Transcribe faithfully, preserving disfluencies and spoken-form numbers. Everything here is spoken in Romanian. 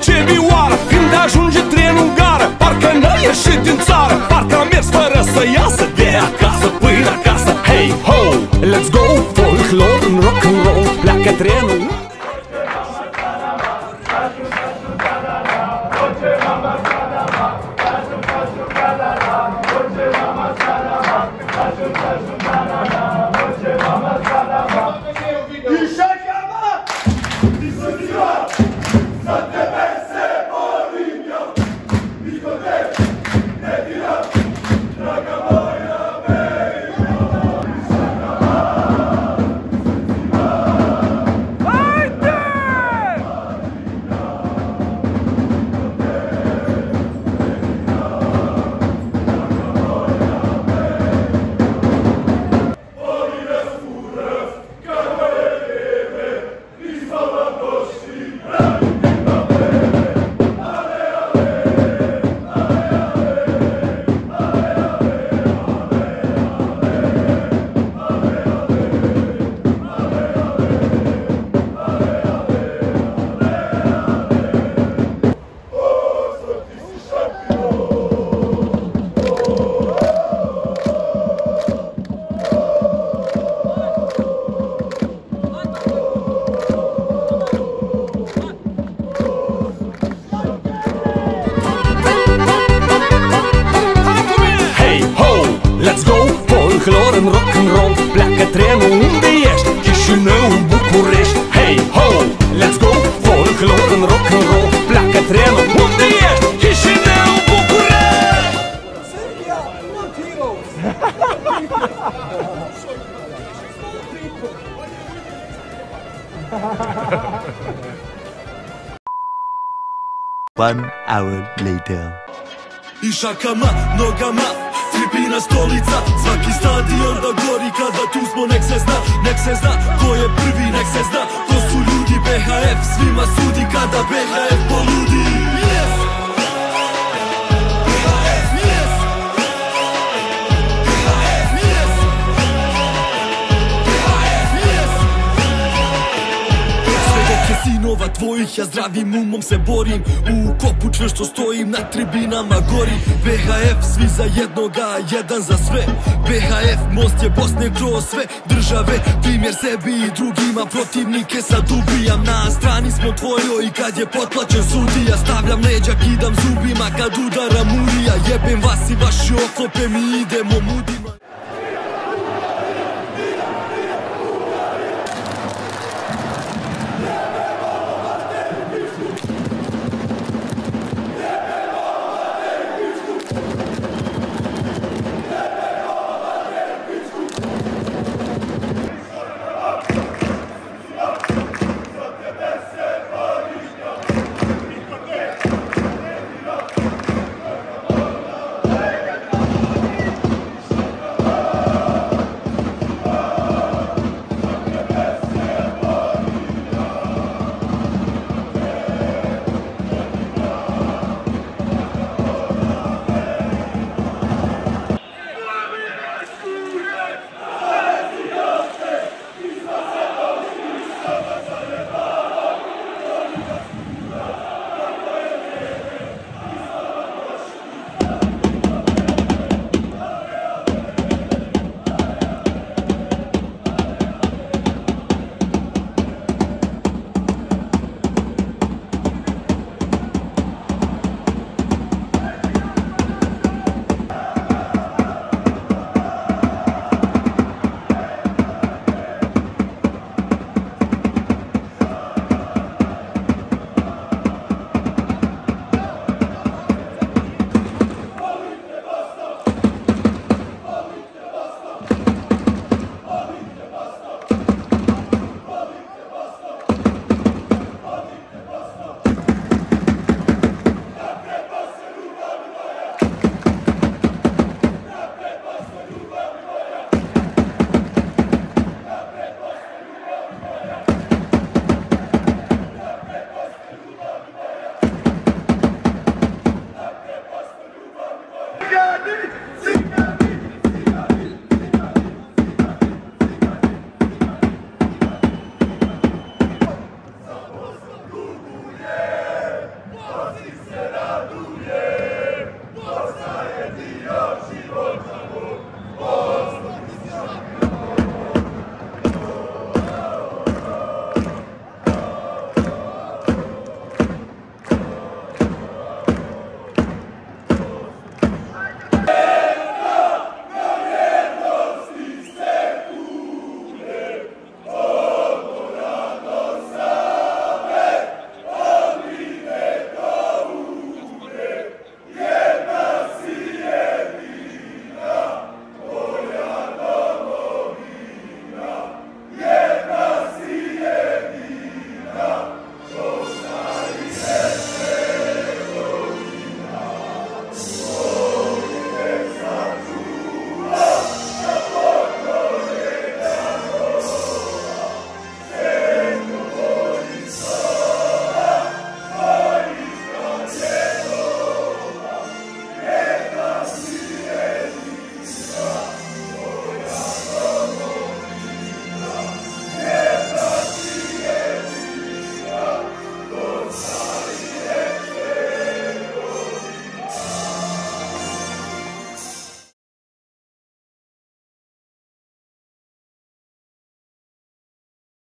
ce vioară. Când ajunge trenul în gară, parcă n-a ieșit din țară, parcă a mers fără să iasă de acasă până acasă. Hey ho, let's go, folklor în rock'n'roll. Pleacă trenul. Let's go, folklor în rock'n'roll. Pleacă trenul, unde ești? Chișinău, București. Hey ho, let's go, folklor în rock'n'roll. Pleacă trenul, unde ești? Chișinău, București. Serbia, not heroes. One hour later. I šakama, nogama, tribina stolica, svaki stadion da gori kada tu smo, nek se zna, nek se zna, ko je prvi, nek se zna, to su ljudi. B H F svima sudi kada B H F poludi. Yes! B H F, yes! B H F, yes! B H F, yes! Sve dok je sinova tvojih, ja zdravim umom se borim, u kopu čvrsto stojim, na tribinama gorim. B H F svi za jednoga, jedan za sve. B H F most je Bosne kroz sve države, primjer sebi i drugima, protivnike sad ubijam. Na strani smo tvojoj i kad je potplaćen sudija, stavljam leđa, kidam zubima kad udara murija. Jebem vas i vaši oklope, mi idemo mudi.